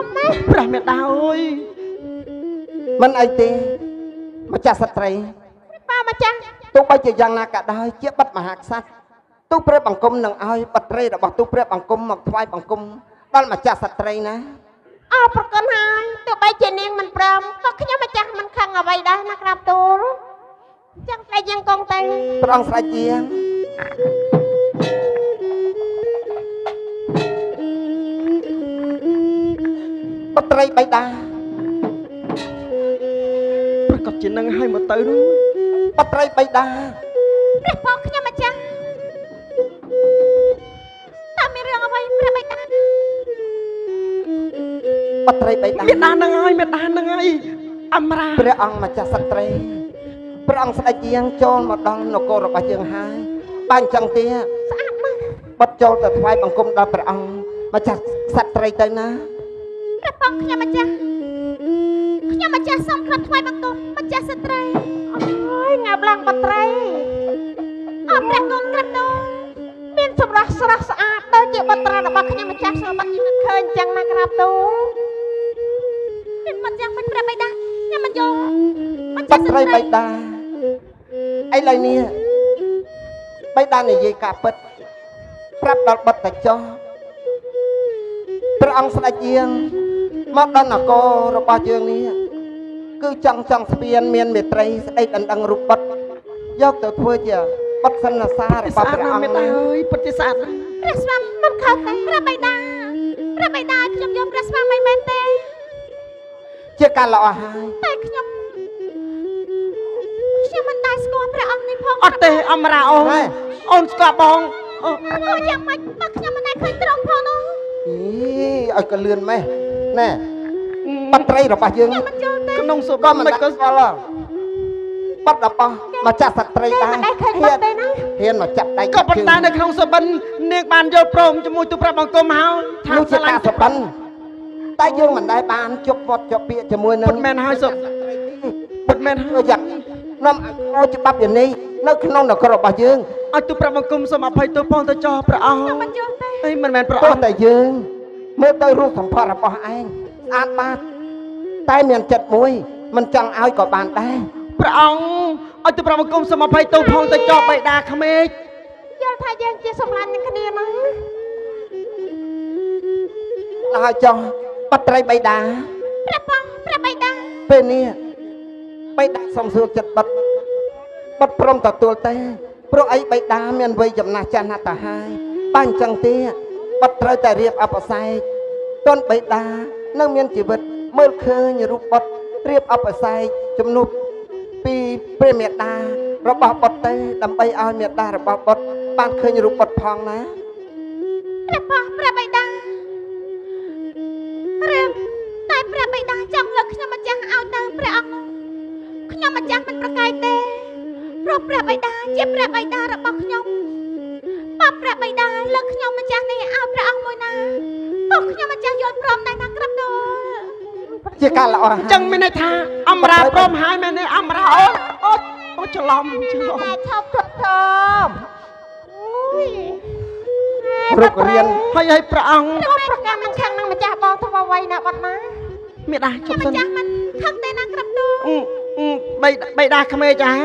ព្រះមេដាអើយមិនអីទេម្ចាស់ស្ត្រីប៉ាម្ចាស់ទោះបីជាយ៉ាងណាក៏ដោយជាបិទមហាក្សត្រទូព្រះបង្គំនឹងឲ្យបត្រីរបស់ទូព្រះបង្គំមកថ្វាយបង្គំដល់ម្ចាស់ស្ត្រីណាអរប្រគុណហើយទោះបីជានាងមិនព្រមក៏ខ្ញុំម្ចាស់មិនខឹងអ្វីដែរណាក្រាបទូលចឹងស្ដេចយើងកងទៅព្រះអង្គស្ដេចជាងបត្រីបៃតាប្រកាសជានឹងឲ្យមកទៅនោះបត្រីបៃតាព្រះពរខ្ញុំម្ចាស់តើមានរឿងអ្វីព្រះបៃតាបត្រីបៃតាមេដានឹងហើយមេដានឹងហើយអមរាព្រះអង្គម្ចាស់ស្ត្រីព្រះអង្គស្ដេចជាងចូលមកដល់នគររបស់យើងហើយបានអញ្ចឹងទេស្អាតណាស់បិទចូលទៅថ្វាយបង្គំដល់ព្រះអង្គម្ចាស់ស្ត្រីទៅណាព្រះពរខ្ញុំម្ចាស់សូមក្រាបថ្វាយបង្គំម្ចាស់ស្ត្រីអូយងាប់ឡើងបត្រីអរព្រះគុណក្រាបទូលមានសម្រស់ស្រស់ស្អាតដូចជាបត្រីរបស់ខ្ញុំម្ចាស់សូមបាត់ខ្ញុំឃើញចឹងណាក្រាបទូលមានមិនយ៉ាងមិនព្រះបៃតាខ្ញុំមិនយល់ម្ចាស់ស្ត្រីបៃតាឥឡូវនេះបៃតានិយាយការពិតប្រាប់ដល់បិទតែចុះព្រះអង្គស្ដេចជាងមកដល់នគររបស់យើងនេះគឺចង់ស្ពានមានមេត្រីស្ដេចដណ្ដឹងរូបបិទយកទៅធ្វើជាបិទសន្និសារបស់ព្រះអង្គអើយពិតជាស្អាតព្រះស្វាមីមិនខុសទេព្រះបៃតាខ្ញុំយកព្រះស្វាមីមែនទេជាការល្អហើយតែខ្ញុំមិនដែរស្គាល់ព្រះអង្គនេះផងអត់ទេអមរាអូនស្គាល់បងអូយ៉ាងម៉េចបើខ្ញុំមិនដែរឃើញត្រង់ផងនោះឲ្យកលឿនម៉េះណែបត្រីរបស់យើងក្នុងសុបិនមិនក៏ស្គាល់បាត់របស់ម្ចាស់ស្ត្រីដែរហ៊ានមកចាប់ដៃក៏ប៉ុន្តែនៅក្នុងសុបិននាងបានយល់ព្រមជាមួយទូព្រះបង្គំហើយថាស្រឡាញ់សុបិនតែយើងមិនដែរបានជប់វត្តជប់ពាក្យជាមួយនឹងពិតមែនហើយសុពិតមែនហើយយ៉ាងនាំឲ្យច្បាប់យ៉ាងនេះនៅក្នុងនគររបស់យើងឲ្យទូព្រះបង្គំសូមអភ័យទោសផងទៅចោះព្រះអង្គមិនយល់ទេអីមិនមែនព្រះអង្គតែយើងមើលទៅរូបសម្ផស្សរបស់ឯងស្អាតបាតតែមានចិត្តមួយមិនចង់ឲ្យក៏បានដែរព្រះអង្គឲ្យទូព្រះបង្គំសូមអភ័យទោសផងទៅចោះបៃតាក្មេកយល់ថាយើងជាសម្លាញ់នឹងគ្នាណាហើយចោះបត្រីបៃតាព្រះបៃតាពេលនេះបៃតាសុំសួរចិត្តបិទព្រមទទួលទេព្រោះអីបៃតាមានវ័យចំណាស់ចាស់ណាស់ទៅហើយបានអញ្ចឹងទេបិទត្រូវតែរៀបអបសេកតនបៃតានៅមានជីវិតមើលឃើញរូបបុត្ររៀបអបសេកជំនួបពីព្រះមេដារបស់បុត្រទៅដើម្បីឲ្យមេដារបស់បុត្របានឃើញរូបបុត្រផងណាព្រះបៃតារឿងតែព្រះបិតាចង់លើកខ្ញុំម្ចាស់ឲ្យទៅព្រះអង្គខ្ញុំម្ចាស់មិនប្រកែកទេព្រោះព្រះបិតាជាព្រះបិតារបស់ខ្ញុំបើព្រះបិតាលើកខ្ញុំម្ចាស់នេះឲ្យព្រះអង្គមួយណាក៏ខ្ញុំម្ចាស់យល់ព្រមដែរណាក្រាបទូលជាការល្អអញ្ចឹងមានន័យថាអមរាព្រមហើយមែនទេអមរាអូច្រឡំតែឈប់ធំអូយរូបរៀនហើយព្រះអង្គប្រកាសមិនខាងនឹងម្ចាស់បងធ្វើអ្វីណាបាត់ណាមេដាជប់សិនម្ចាស់មិនខឹងទេណាក្រាបទូលបៃតាក្មេចា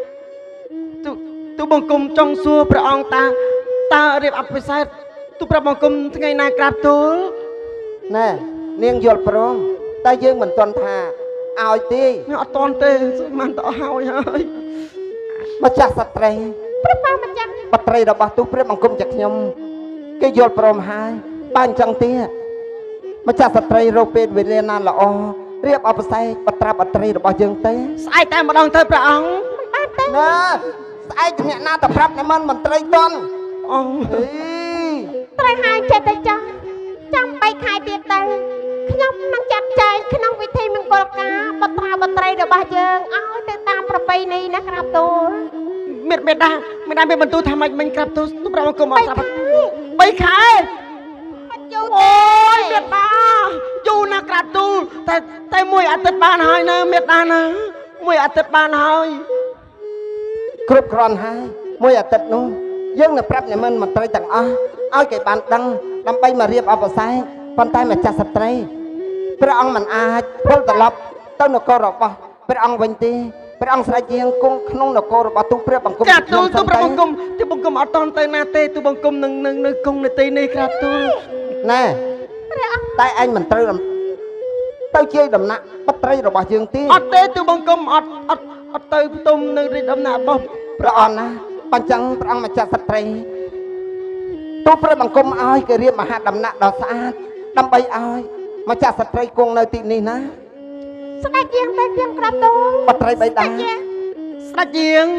ទូបង្គំចង់សួរព្រះអង្គតើរៀបអភិសេកទូព្រះបង្គំថ្ងៃណាក្រាបទូលណែនាងយល់ព្រមតែយើងមិនទាន់ថាឲ្យទេអត់ទាន់ទេមិនទៅឲ្យហើយម្ចាស់ស្ត្រីព្រះប៉ាម្ចាស់បត្រីរបស់ទូព្រះបង្គំចាខ្ញុំគេយល់ព្រមហើយបានអញ្ចឹងទេម្ចាស់ស្ត្រីរកពេលវេលាណាល្អរៀបអបសេកបត្រាបត្រីរបស់យើងទេស្អែកតែម្ដងទៅព្រះអង្គបានទេណាស្អែកអ្នកណាទៅប្រាប់តែមិនត្រីតន់អូត្រូវហើយចិត្តទៅចង់3ខែទៀតទៅខ្ញុំនឹងចាត់ចែងក្នុងវិធីមង្គលការបត្រាបត្រីរបស់យើងឲ្យទៅតាមប្រពៃណីណាក្រាបទូលមេដាមានបន្ទូលថាម៉េចមិញក្រាបទូលទូព្រះអង្គមកស្រាប់3ខែយូរអូយមេដាយូរណាស់ក្រាបទូលតែមួយអាទិត្យបានហើយណាមេដាណាមួយអាទិត្យបានហើយគ្រប់គ្រាន់ហើយមួយអាទិត្យនោះយើងនឹងប្រាប់អ្នកមន្ត្រីទាំងអស់ឲ្យគេបានដឹងដើម្បីមករៀបអបអរសាទប៉ុន្តែម្ចាស់ស្ត្រីព្រះអង្គមិនអាចវិលត្រឡប់ទៅនគររបស់ព្រះអង្គវិញទេព្រះអង្គស្រេចយាងគង់ក្នុងនគររបស់ទូព្រះបង្គំក្រាបទូលទូព្រះបង្គំទូបង្គំអត់តន់ទៅណាទេទូបង្គំនឹងនៅគង់នៅទីនេះក្រាបទូលណែតែឯងមិនត្រូវទៅជាដំណាក់បត្រីរបស់យើងទេអត់ទេទូបង្គំអត់ទៅផ្ទុំនៅរាជដំណាក់របស់ព្រះអង្គណាបញ្ចឹងព្រះអង្គម្ចាស់ស្ត្រីទូព្រះបង្គំឲ្យគេរៀបមហាដំណាក់ដ៏ស្អាតដើម្បីឲ្យម្ចាស់ស្ត្រីគង់នៅទីនេះណាស្ដេចយាងទៅជាងក្រាបទូលបត្រីបៃតាស្ដេចយាង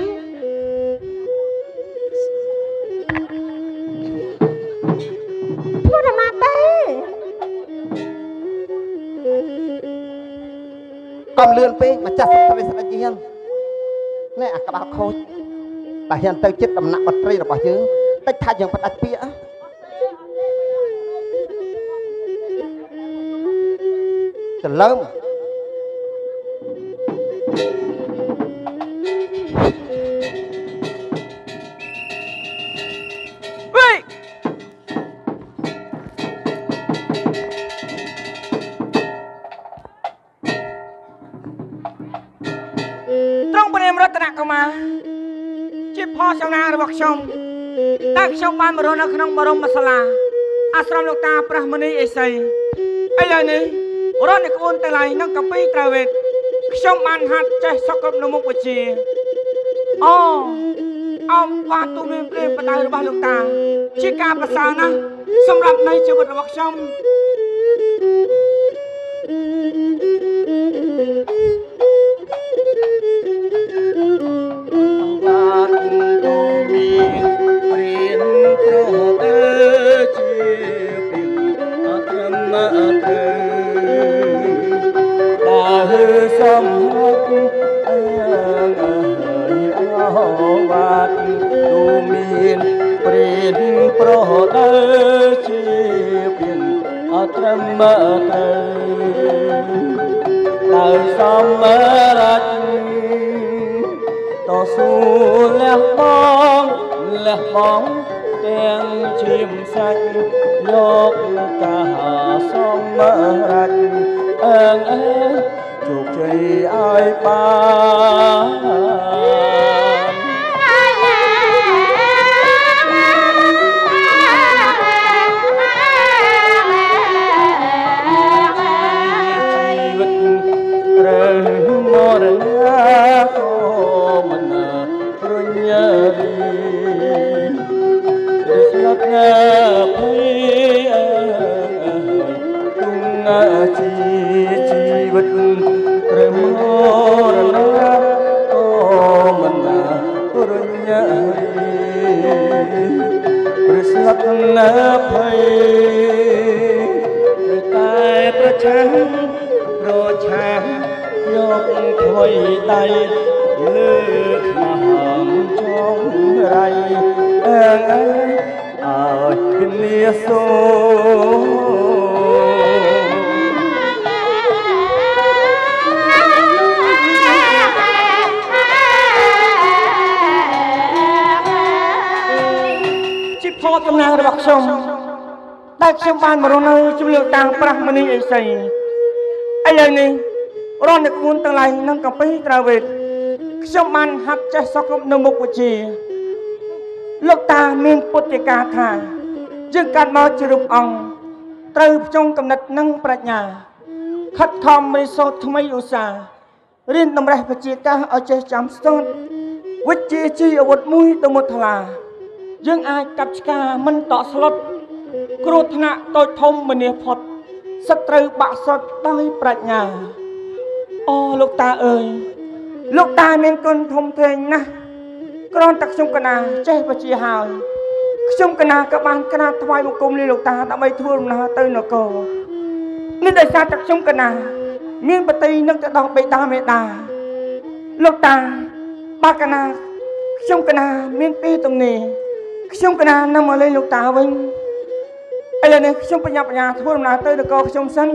ធ្វើដំណើរទេកុំលឿនពេកម្ចាស់ស្ត្រីស្ដេចយាងនេះអាក្បាលខូចតែហ៊ានទៅចិត្តដំណាក់បត្រីរបស់យើងតិចថាយើងផ្ដាច់ពាក្យចលើមត្រង់ព្រះនាមរតនកុមារជាផសំណាងរបស់ខ្ញុំតែខ្ញុំបានមករស់នៅក្នុងបរមសាលាអាស្រមលោកតាព្រះមុនីអេសីឥឡូវនេះរត់នៅក្បួនទាំងឡាយនឹងកាពីត្រាវេតខ្ញុំបានហាត់ចេះសគ្រប់នៅមុខវិជ្ជាអំវ៉ាទូមានព្រាបដៅរបស់លោកតាជាការប្រសើរណាស់សម្រាប់នៃជីវិតរបស់ខ្ញុំសំហុកបាត់ទូមានព្រៀនប្រដៅជាពីនអត្រឹមត្រូវដោយសមរៈតស៊ូលះបងទាំងឈាមសាច់យកកាសមរៈជោគជ័យឲ្យបានជីវិតត្រូវមរណាក៏មិនរញ៉េរីស្លាប់ណាភ័យទុំណាជីវិតត្រឹមរណាក៏មិនរញ៉េព្រឹស្លាប់ណាភ័យតែប្រឆាំងយកថ្មីដៃលើខ្មាំចងរៃឲ្យគ្នាសូតំណាងរបស់ខ្ញុំដែលខ្ញុំបានមករស់នៅជំនឿតាមព្រះមនីអេសីឥឡូវនេះរននៅក្បួនទាំងឡាយនឹងកាពីត្រាវេតខ្ញុំបានហាត់ចេះសក់គ្រប់នៅមុខវិជ្ជាលោកតាមានពុទ្ធិកាថាយើងកាត់មកជារូបអង្គត្រូវភ្ជង់កំណត់និងប្រាជ្ញាខិតខំរៀនសូត្រថ្មីឧស្សាហ៍រៀនតម្រេះវិជ្ជាកាសឲ្យចេះចាំស្ទាត់វិជ្ជាជីអាវុធមួយទៅមុតថ្លាយើងអាចកាប់ឆ្កាមិនតក់ស្លុតគ្រោះថ្នាក់តូចធំមនាផុតសត្រូវបាក់សុតដោយប្រាជ្ញាលោកតាអើយលោកតាមានគុណធំធេងណាស់គ្រាន់តែខ្ញុំកណាចេះវិជ្ជាហើយខ្ញុំកណាក៏បានក្រាបថ្វាយបង្គំលាលោកតាដើម្បីធ្វើដំណើរទៅនគរនេះដោយសារតែខ្ញុំកណាមានបតីនឹងទៅដល់បេតាមេតាលោកតាបើកណាខ្ញុំកណាមានពីទំនេរខ្ញុំកណានឹងមកលេងលោកតាវិញឥឡូវនេះខ្ញុំបញ្ញាធ្វើដំណើរទៅនគរខ្ញុំសិន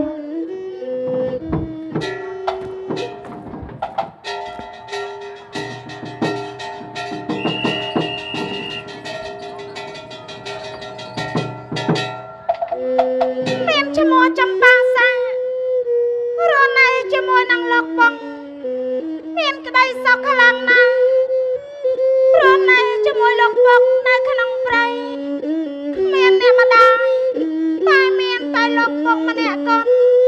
មានឈ្មោះចំបាសាសក់ខ្លាំងណាស់ព្រោះណែជាមួយលោកពុកនៅក្នុងព្រៃគ្មានអ្នកម្ដាយតែមានតែលោកពុកម្នាក់កូន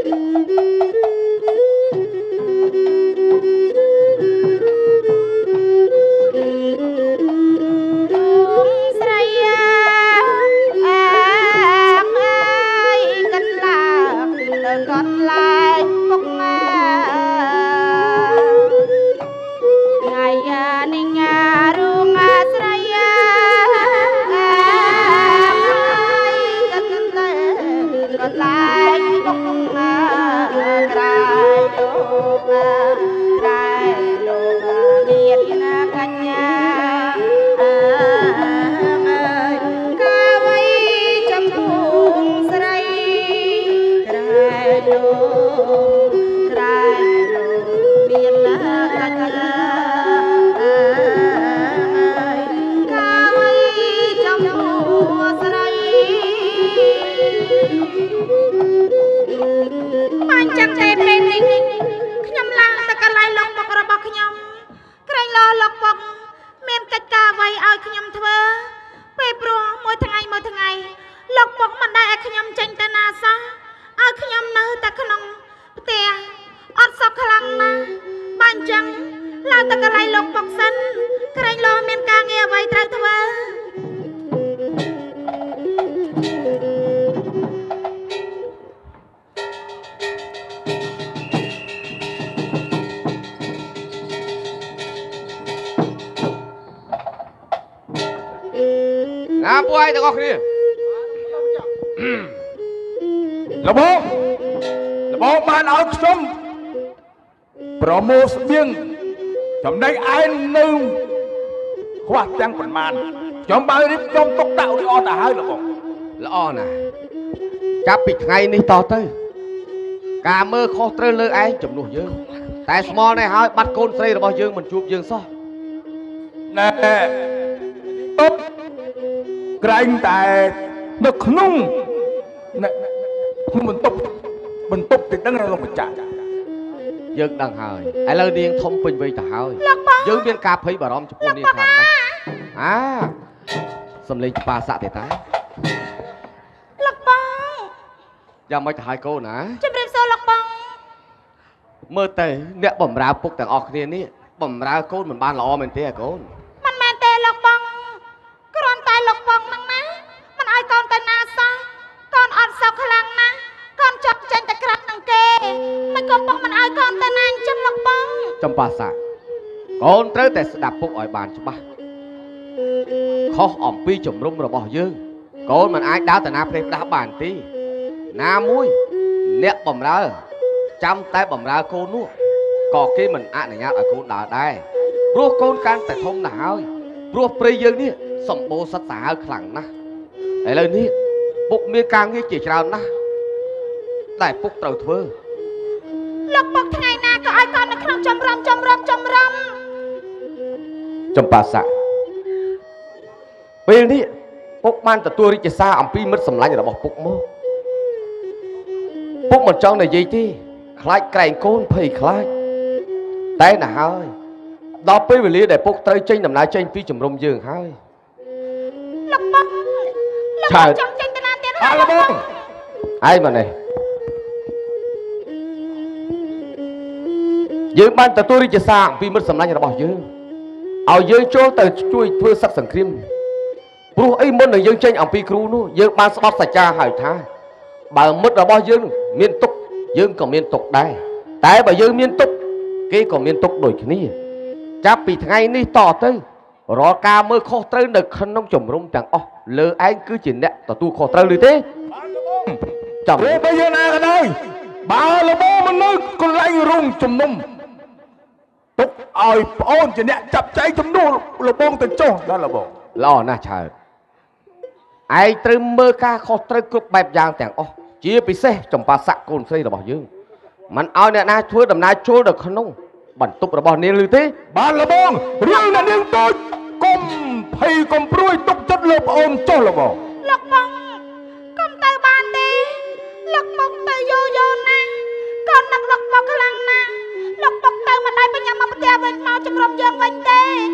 ស្រីអើយកិនឡើងទៅកត់ឡាយពុកណាថ្ងៃនេះញ៉ារូងស្រីអើយកិនទៅកត់ឡាយពុកណាក្រែលោកក្រែលោកមានណាកញ្ញាពួកឯងទាំងអស់គ្នាលបងបានឲ្យខ្ញុំប្រមូលស្បៀងចំណែកឯងនៅខ្វះទាំងប៉ុន្មានខ្ញុំបើរៀបចំទុកដាក់រួចអស់ទៅហើយលបងល្អណាស់ចាប់ពីថ្ងៃនេះតទៅការមើលខុសត្រូវលើឯងជំនួសយើងតែស្មល់នេះហើយបាត់កូនស្រីរបស់យើងមិនជួបយើងសោះណែអត់ក្រែងតែនៅក្នុងបន្ទប់ទីដឹងរបស់ម្ចាស់យើងដឹងហើយឥឡូវនាងធំពេញវ័យទៅហើយយើងមានការភ័យបារម្ភចំពោះនាងខ្លាំងណាស់សំលេងច្បារសាក់ទេតាលោកបងយ៉ាងម៉េចទៅហើយកូនណាជំរាបសួរលោកបងមើលទៅអ្នកបំរើពុកទាំងអស់គ្នានេះបំរើកូនមិនបានល្អមែនទេកូនមិនមែនទេលោកបងគ្រាន់តែលោកបងហ្នឹងណាមិនឲ្យកូនទៅណាសោះកូនអត់សោកខ្លាំងណាស់កូនចង់ចេញទៅក្រាបនឹងគេមិនកូនបងមិនឲ្យកូនទៅណាអញ្ចឹងលោកបងចំបាសាកូនត្រូវតែស្ដាប់ពុកឲ្យបានច្បាស់ខុសអំពីជំរំរបស់យើងកូនមិនអាចដើរទៅណាផ្លេសផ្ដាស់បានទេណាមួយអ្នកបំរើចាំតែបំរើកូននោះក៏គេមិនអនុញ្ញាតឲ្យកូនដើរដែរព្រោះកូនកាន់តែធំណាស់ហើយព្រោះព្រៃយើងនេះសម្បូរសត្វសាហាវខ្លាំងណាស់ឥឡូវនេះពុកមានការងារជាច្រើនណាស់តែពុកត្រូវធ្វើលោកពុកថ្ងៃណាក៏ឲ្យកូននៅក្នុងចំរំចំបាសាពេលនេះពុកបានទទួលរាជសារអំពីមិត្តសម្លាញ់របស់ពុកមកពុកមិនចង់និយាយទេខ្លាចក្រែងកូនភ័យខ្លាចតែណាហើយដល់ពេលវេលាដែលពុកត្រូវចេញដំណើរចេញពីជំរំយើងហើយលោកពុកចង់ចេញទៅណាទៀតហើយលោកបងឯងមកនេះយើងបានទទួលរាជសារអំពីមិត្តសម្លាញ់របស់យើងឲ្យយើងចូលទៅជួយធ្វើសឹកសង្គ្រាមព្រោះអីមុននឹងយើងចេញអំពីគ្រូនោះយើងបានស្បត់សច្ចាហើយថាបើមិត្តរបស់យើងមានទុកយើងក៏មានទុកដែរតែបើយើងមានទុកគេក៏មានទុកដូចគ្នាចាប់ពីថ្ងៃនេះតទៅរាល់ការមើលខុសត្រូវនៅក្នុងជំរំទាំងអស់លើឯងគឺជាអ្នកទទួលខុសត្រូវឬទេចាំបើយើងណាក៏ដោយបើលបមិននៅកន្លែងរោងជំនុំទុកឲ្យប្អូនជាអ្នកចាប់ចែងចំនួនលបងទៅចុះដល់លបងល្អណាស់ឆើតឯងត្រូវមើលការខុសត្រូវគ្រប់បែបយ៉ាងទាំងអស់ជាពិសេសចំបាសាក់កូនស្រីរបស់យើងមិនឲ្យអ្នកណាធ្វើដំណើរចូលទៅក្នុងបន្ទប់របស់នាងឬទេបានលបងរឿងអ្នកនាងតូចកុំភ័យកុំព្រួយទុកចិត្តលើប្អូនចុះលបងលោកបងកុំទៅបានទេលោកបងទៅយោណាកូននឹកលោកបងខ្លាំងណាស់លោកបងទៅមិនដៃបញ្ញាមកផ្ទះវិញមកជំរុំ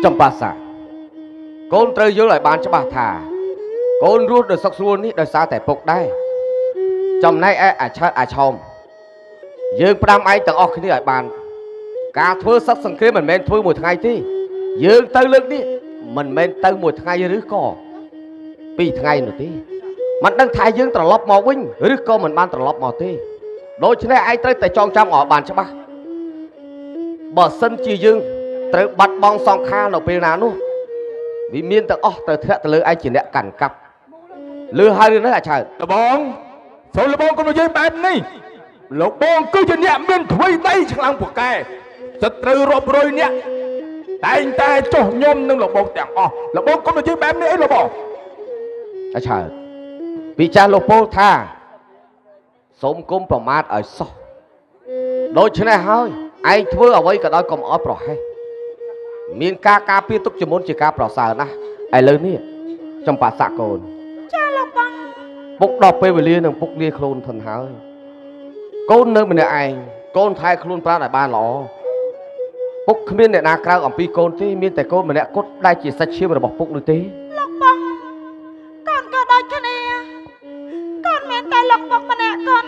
Trong bà xã Con trời dưới lại bán cho bà thà Con rút được sọc xuân ní đời xa tại phục đây Trong nay ai chết ai chồng Dương Pram ai tầng ọc khi lại bàn Cả thua sắc sẵn kia mình men thôi một ngày tí Dương tới lực đi Mình men tới một ngày rứ có Vì ngày nữa tí Mình đang thay dương trở lọc mò vinh Rứ có mình ban trở lọc mò tí Đôi chứ này ai tới tại trong trăm ở bàn cho bà Bờ sân chi dương Tới bắt bong song kha nó bê ná nụ Vì miên tầng ọc tới thế tới lư ai chỉ nẹ cẩn cặp Lư hai đứa nữa là trời Là bóng Sao là bóng con nói dây bèn này Là bóng cứ cho nhẹ miên thuê đây chẳng lòng của kè Rất tư rộp rồi nhẹ Tại anh ta cho nhôm nâng là bóng tàng Là bóng con nói dây bèn này là bóng À trời Vì cha lô bố tha Sống cung bảo mát ở sau Đôi chứ này hơi Anh thưa ở đây cả đôi cùng ớp rồi hay Miên ca biên túc cho muốn chỉ ca bảo sờ nè Ai lớn nè Trong bà xã cồn Cha lộc bằng Búc đọc bê về liên Búc liên khôn thần hơi Côn nơi mình anh Côn thay khôn pra lại ba lọ Búc miên này nà krao ẩm pi côn tí Miên tại côn mình nè cốt đai chỉ sạch chiếm rồi bọc búc nữa tí lộc bằng Con có đôi cho nè Con miễn tay lộc bằng mà nè con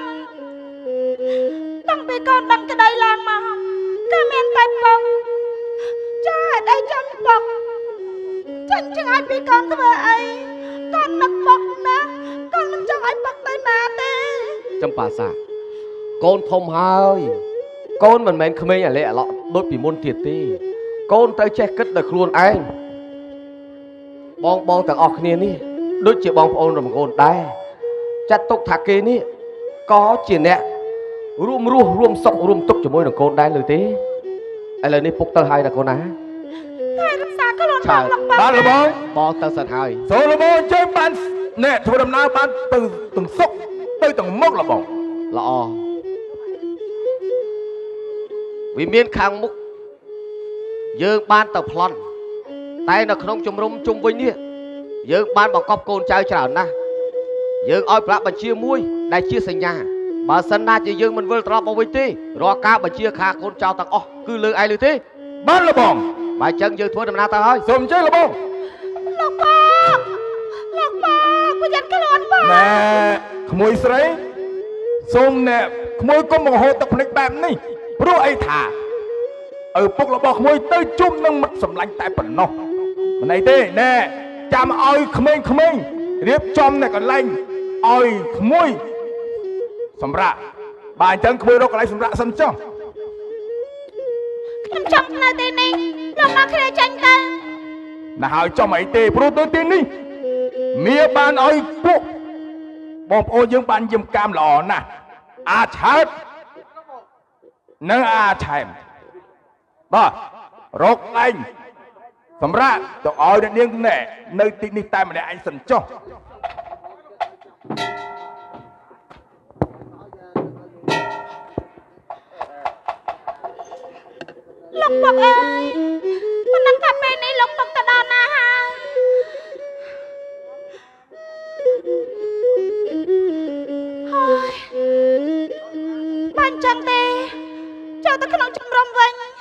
Tăng vì con đăng cái đây làng mà Con miễn tay bọc Cha ở đây trong bọc Chẳng chẳng ai biết con thôi ấy Con nâng bọc nè Con nâng chẳng ai bọc tay nà tê Trong bà xã Côn thông hơi Côn mình mến khmênh à lẹ lọ Đôi bị môn thiệt tí Côn tới chết cất được luôn anh Bong tặng ọc nè ní Đôi chị bong ôn rồi mà côn đây Chát tục thả kê ní Có chỉ nẹ Rùm sọc rùm tục cho môi đồng côn đây lời tí Ai lời ní phục tơ hai là côn á Thầy rất xa có luôn bọc lộc bằng Bạn là bóng Bong tơ sạch hai Sao là bóng chơi bạn Nè thôi đâm nào bạn từ từng sốc Tới từng mốc là bóng Lọ Vì miên khang múc Dương ban tập lon Tay nó không chùm rung chung vinh nè Dương ban bằng cọp côn chơi trở nè Dương oi plạ bà chia muôi Đây chia sinh nhà Bà sân na chỉ dương mình vơi trọ bà vinh tí Rồi ca bà chia khá côn trao tặng cứ lư ai lư tí Bạn là bóng Bà chân dương thua đầm na ta hơi Xùm chơi là bóng Lộc bằng Cô dắt cái lon bằng Nè Khmôi sấy Xùm nè Khmôi có một hồ tập nịch bạp này Bố ai thả Ở bốc là bọc khmôi tới chung nâng mặt sầm lạnh tại phần nó Mà này tê nè Chàm oi khmênh Riếp chom này còn lạnh Oi khmôi Sầm rạ Bà chân khmôi đó còn lại sầm rạ sầm cho Em trong là tên này Lòng nó khẽ tranh ta Nà hỏi cho mày tê bố tới tên đi Mía ban oi bố Bọc ô dương ban dùm cam lò nè À chết Nâng chèm Đó Rốt anh Xong ra Tôi ôi đến điên nè Nơi tích đi tay mà để anh sẵn cho Lộc bọc ơi Mình đang thăm bên này lộc bọc ta đo nà ha Thôi Bạn chẳng tê Cho ta khăn trong rong vinh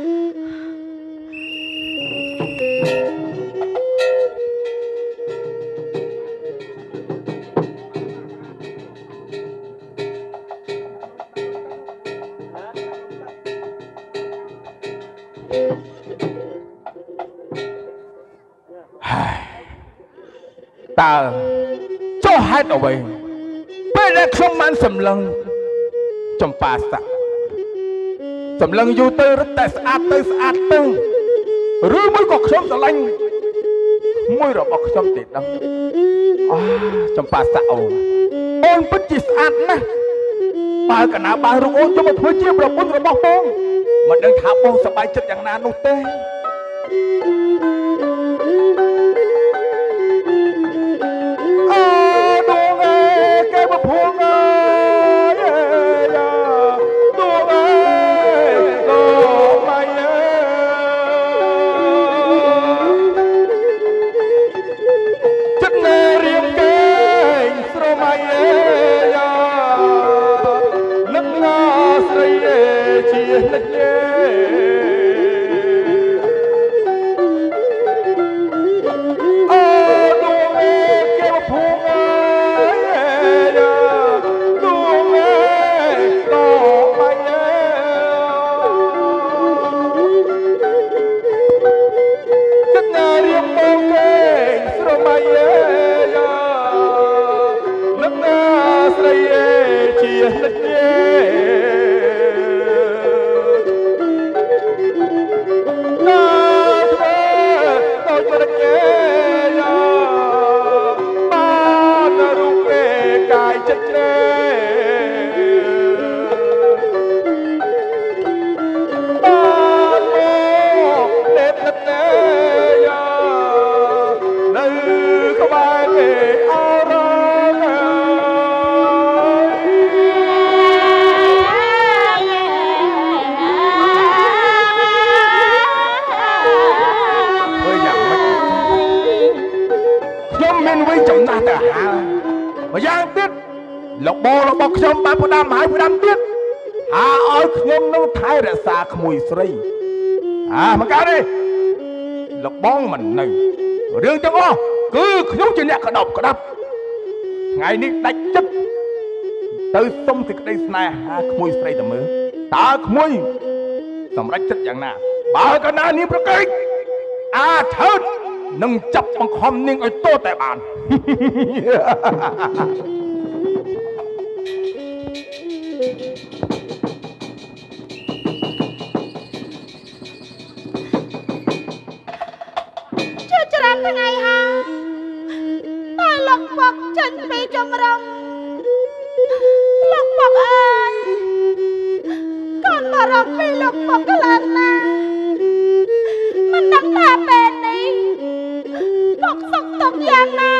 Ta Cho hết ở vậy Bây ra không mang sầm lần Trong bà xã Sầm lần vô tư rất tại sát tư Rứ mới có sống sẵn lanh Mới rồi bọc xong tiền đâu Trong bà xã Ôn bất chỉ sát nè Bà cả ná bà rung ôn cho một hơi chiếc rồi bún rồi bọc bông Mà đừng thả bông sắp bài chất chẳng nà nụ tê Đuông ơi cái bắp huông ơi Đuông ơi Đuông mày ơi Chất nè riêng kênh Sro mày ơi Nấc ngó srei chia nấc nhé បងរបស់ខ្ញុំបានផ្ដាំហើយផ្ដាំទៀតហើយឲ្យខ្ញុំនឹងថែរក្សាក្មួយស្រីមកកើតទេលោកបងមិននៅរឿងទាំងអស់គឺខ្ញុំជាអ្នកក្តាប់ថ្ងៃនេះដាច់ចិត្តទៅសុំសេចក្តីស្នេហាក្មួយស្រីតើមើលតើក្មួយសម្រេចចិត្តយ៉ាងណាបើកាលណានាងប្រកែកថើតនឹងចាប់បង្ខំនាងឲ្យទោសតែបានជាច្រើនថ្ងៃហើយតែលោកមកចេញពីចម្រំលោកមកអើយកូនបារម្ភពីលោកមកខ្លាំងណាស់មិនដឹងថាពេលនេះមកសុខទុក្ខយ៉ាងណា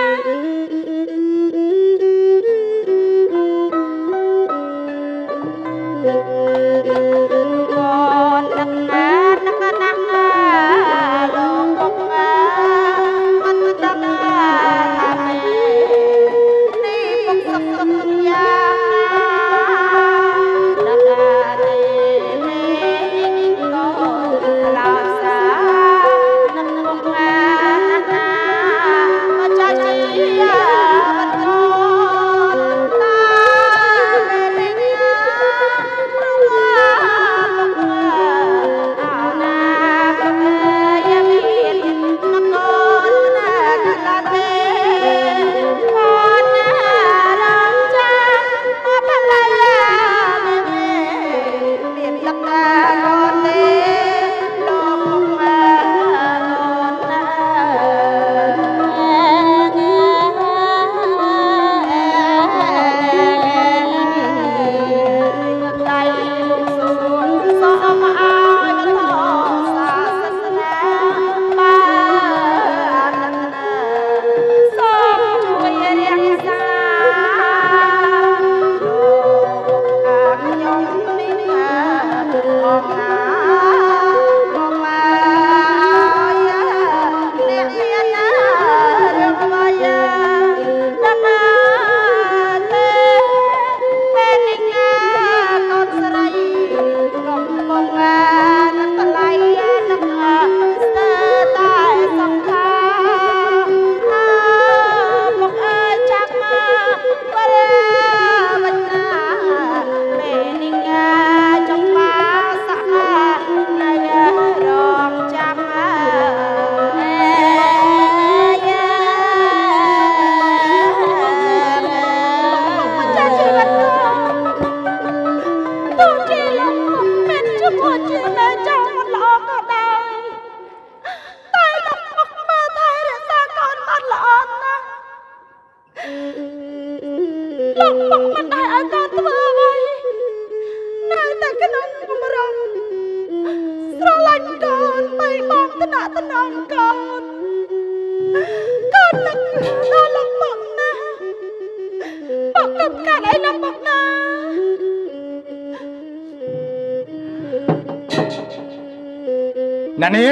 អ្នកនាង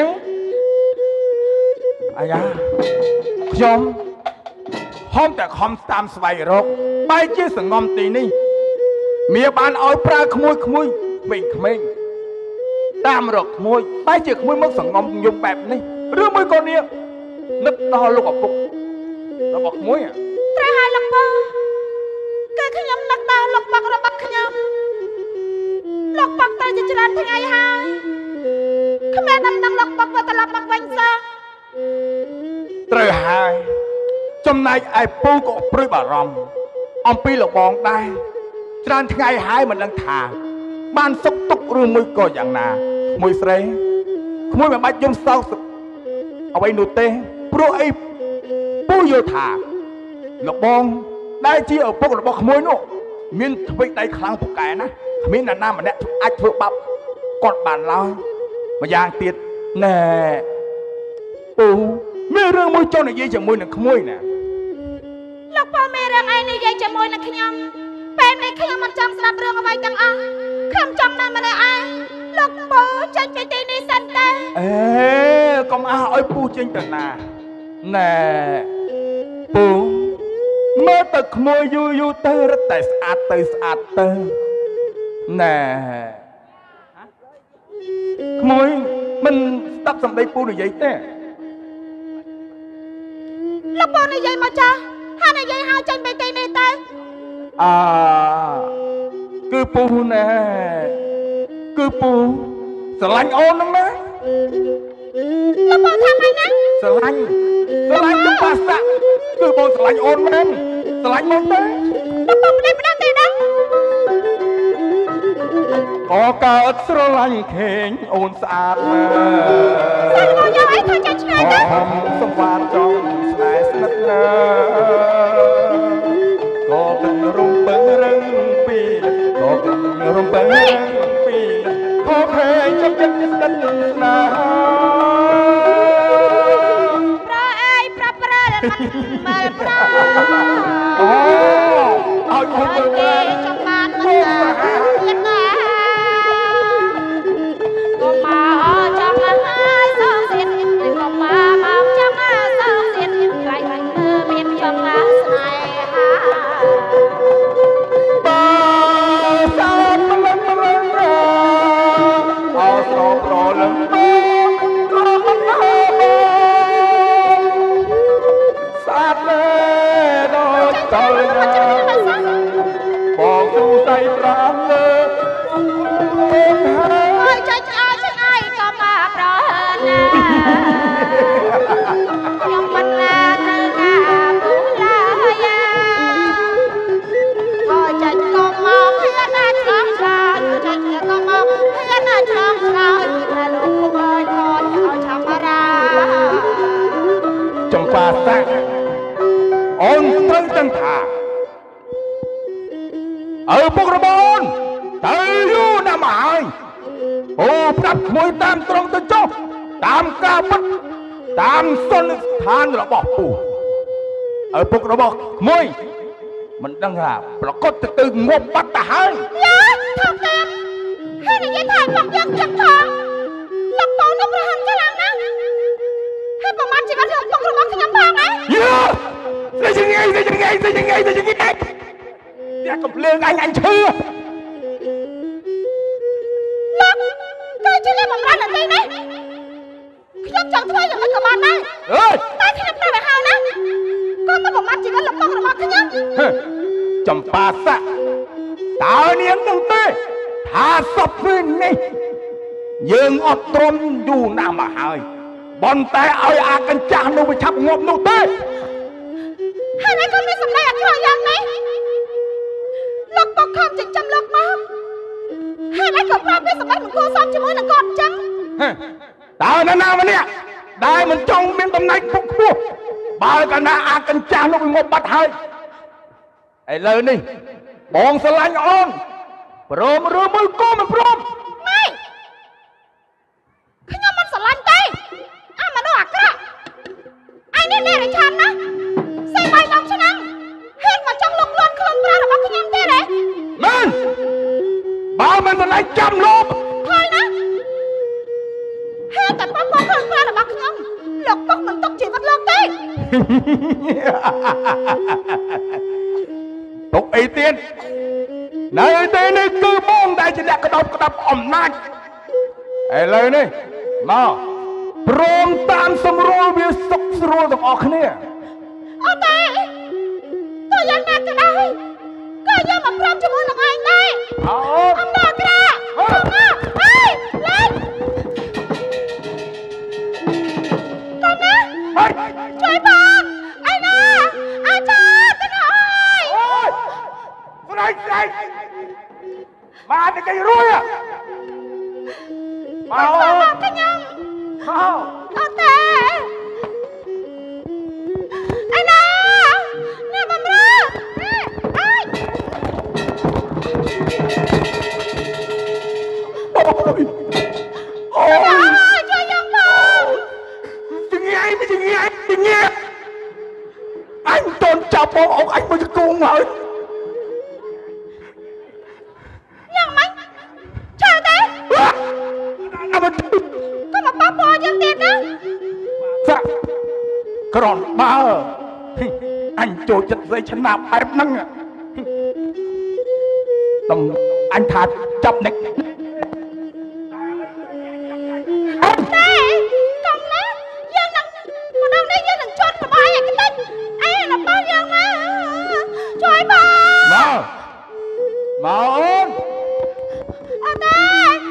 អាយ៉ាខ្ញុំហមតែខំតាមស្វែងរកបែរជាសងំទីនេះមាបានឲ្យប្រើក្មួយក្មេងតាមរកក្មួយបែរជាក្មួយមកសងំយំបែបនេះឬមួយក៏នាងនឹកដល់លោកឪពុករបស់ក្មួយត្រូវហើយលោកប៉ាគឺខ្ញុំនឹកដល់លោកប៉ារបស់ខ្ញុំលោកប៉ាទៅជាច្រើនថ្ងៃហើយគ្មានដំណឹងលោកប៉ាត្រឡប់មកវិញសោះត្រូវហើយចំណែកឯពូក៏ព្រួយបារម្ភអំពីលោកបងដែរច្រើនថ្ងៃហើយមិនដឹងថាបានសុខទុក្ខឬមួយក៏យ៉ាងណាក្មួយស្រីក្មួយមិនបាច់យំសោកអ្វីនោះទេព្រោះអីពូយល់ថាលោកបងដែលជាឪពុករបស់ក្មួយនោះមានថ្វីដៃខ្លាំងពូកែណាគ្មានអ្នកណាម្នាក់អាចធ្វើបាបគាត់បានឡើយម្យ៉ាងទៀតណែពូមានរឿងមួយចង់និយាយជាមួយនឹងក្មួយណាលោកប៉ាមានរឿងអីនិយាយជាមួយនឹងខ្ញុំពេលនេះខ្ញុំមិនចង់ស្ដាប់រឿងអ្វីទាំងអស់ខ្ញុំចង់នៅម្នាក់ឯងលោកពូចេញពីទីនេះសិនទៅកុំអះឲ្យពូចេញទៅណាណែពូមើលទៅក្មួយយូរទៅរឹតតែស្អាតទៅស្អាតទៅណែក្មួយមិនស្ដាប់សម្ដីពូនិយាយទេលោកបងនិយាយមកចាហើយនិយាយហៅចេញពីទីនេះទៅគឺពូណែគឺពូស្រឡាញ់អូនហ្នឹងណាលោកបងថាម៉េចណាស្រឡាញ់ចំបាស័កគឺបងស្រឡាញ់អូនមែនស្រឡាញ់មកទេលោកបងមិនដឹងទេណាក៏កើតស្រឡាញ់ខេងអូនស្អាតណាស់សាច់មកយកអីធ្វើចាឆ្ងាយទៅសំវាតចង់ស្នេហ៍ស្និទ្ធណាក៏ទឹករំពឹងរឹងពីក៏ទឹករំពឹងរឹងពីខកខេងចាប់ចិត្តស្និទ្ធណាមើលប្រាអូឲ្យអូនមើលគេចំបានមិនទៀតណាកុំមកចាំហើយសងទៀតកុំមកចាំសងទៀតក្រៃមើលមានចំណាស្នេហាបើសាប់មិនអោស្រោប្រលឹងបងទូសៃប្រាំលើអើយចាច់អើយឆ្ងាយក៏មកប្រណាខ្ញុំមិនណាទៅណាពូឡាយ៉ាអើយចាច់ក៏មកហ៊ានណាឆ្លងឆ្លើយចាច់ក៏មកហ៊ានណាឆ្លងឆ្លើយតែលោកពុកអើយខនឲ្យឆាប់រាចំបាស័កអូនត្រូវដឹងថាពុករបស់អូនទៅយូរណាស់មកហើយអូប្រាប់ក្មួយតាមត្រង់ទៅចុះតាមការពិតតាមសន្និដ្ឋានរបស់ពូពុករបស់ក្មួយមិនដឹងថាប្រកបទៅងាប់បាត់ទៅហើយយ៉ាថោកតាមហើយនិយាយថាមកយកចឹងផងលោកបងនោះប្រហែលខ្លាំងណាស់ហើយប្រមាណជីវិតលោកពុករបស់ខ្ញុំផងហ៎យ៉ាទៅយ៉ាងងាយអ្នកកំភ្លើងអញឈឺលោកទៅជិះលេបបំរាននៅទីនេះខ្ញុំចង់ធ្វើយ៉ាងម៉េចក៏បានដែរតែខ្ញុំប្រាប់ឲ្យហើយណាកុំទៅបំរានជីវិតលោកបងរបស់ខ្ញុំចំបាស័កតើនាងនឹងទេថាសពពេលនេះយើងអត់ទ្រាំយូរណាស់មកហើយប៉ុន្តែឲ្យអាកញ្ចាស់នោះវាឆាប់ងាប់នោះទេហើយឯងក៏មានសម្ដីអត់ឆ្លងយ៉ាងនេះលោកបកខំចិញ្ចឹមលោកមកហើយឯងក៏ប្រាប់ពីសម្ដីមិនគួរសមជាមួយនឹងគាត់អញ្ចឹងតើនរណាម្នាក់ដែលមិនចង់មានតំណែងខ្ពស់ខ្ពស់បើកាលណាអាកញ្ចាស់នោះវាងាប់បាត់ហើយឥឡូវនេះបងស្រឡាញ់អូនព្រមឬមួយក៏មិនព្រមម៉េចខ្ញុំមិនស្រឡាញ់ទេអាមនុស្សអាក្រក់ឯងនេះអ្នករិឆានណាសេបាយឡងឆ្នាំហ៊ានមកចង់លុកលន់ខ្លួនប្រារបស់ខ្ញុំទេទេមែនបើមិនស្រឡាញ់ចាំលោកហើយណាហ៊ានតែបោះខ្លួនប្រារបស់ខ្ញុំលោកពុកមិនទុកជីវិតលោកទេទុកអីទៀតនៅទីនេះគឺបងដែលជាអ្នកក្តោបក្តាប់អំណាចឥឡូវនេះមកព្រមតាមសម្រួលវាសុខស្រួលទាំងអស់គ្នាអូទេទោះយ៉ាងណាក៏ដោយក៏យកមកព្រមជាមួយនឹងឯងដែរអំណរក្រាអើយលេងតើណាជួយបងឯណាអាចារ្យទៅណាអូយស្រែកមកតែគេរួយមកខ្ញុំអត់ទេឯណាអ្នកបំរើអើយជួយយកបងជំងាយអញតន់ចាប់បងអុកអញមកគង់ហើយយ៉ាងម៉េចចើទេអត់ក៏មកប៉ះពាល់យើងទៀតណាចាក្រនបើអញចូលចិត្តស្អីឆ្នាំបែបហ្នឹង Tầm anh thà chấp này. Nè, con đó, dân nặng, mà đang đây dân nặng chôn mà bài cái tên, ai là bao dân mà, trời bà. Mà ơn. Ai,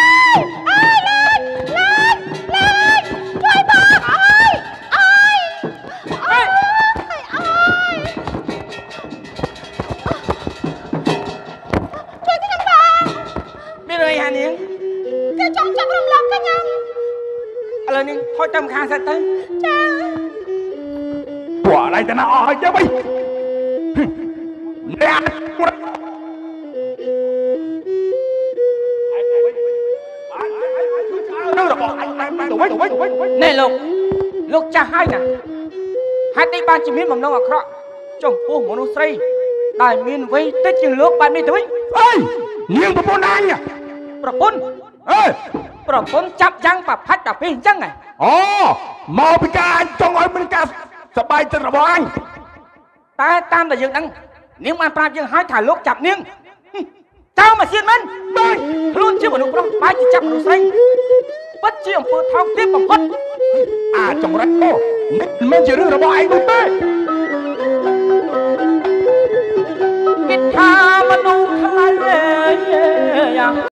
lên, trời bà, ai. Trời cái thằng bà. Biết rồi hả Niên? Cái trong chắc làm lọc cái nhau. Lời Niên, thôi tâm khang sẽ tới. Quả đây ta nào hỏi chứ bây. Nè. Nè Lục cha hai nè. Hai tay ban chỉ miên mầm nông ở khọ. Trong phố một nô xây. Đại miên vây tết chừng lúc bạn miên tới. Ê, Niên bà bôn anh à. Bà bôn chắp răng và phát đạp hình răng này. Ồ, mau bị ca anh trong ơi bên ca. Sắp bay tên là bọn anh. Ta tam là dương đăng. Nếu mà ta dương hai thả lúc chạp Niên. Cháu mà xiên mình. Luôn chưa một lúc đó. Ba chỉ chắp một nô xây. Bất chi ông phương thao tiếp bằng khuất. À trong rách cô. Mình chỉ đưa là bọn anh đúng tê. Kết tha mà nụ thay